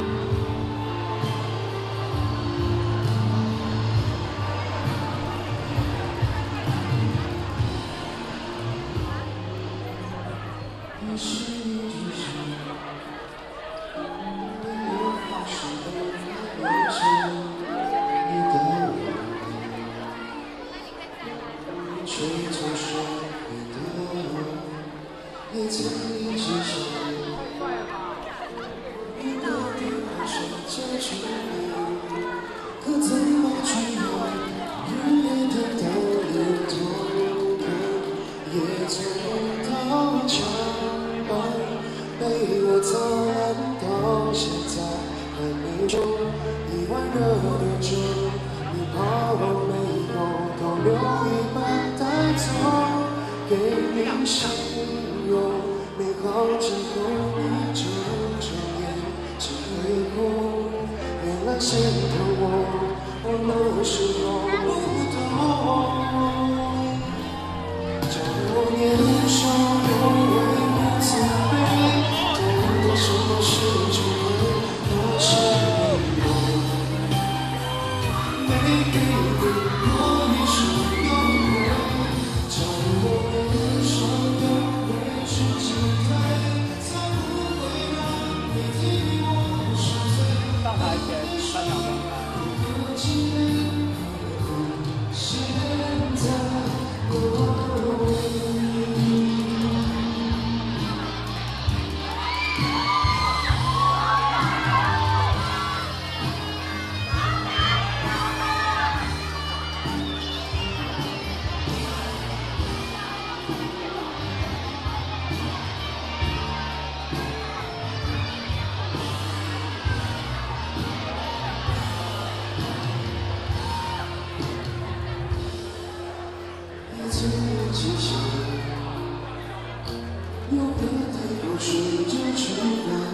也是一句诗，没有放手的位置，你的你吹走生命的，也曾一起想，你的电话是真实的，可怎么去忘？日夜等到连头看，也从梦到墙。 被我糟烂到现在还没中，一碗热的粥，你怕我没有都留一半带走，给你相拥，美好之后你睁着眼睛回头，原来心疼我们是我不懂，叫我年少有为不自卑。 什么事就会多些美梦？没给过我一生有悔，叫我人生都会是期待，才不会让你替我受罪。上台前3秒钟。现在我。 曾记下，有个太阳顺着翅膀。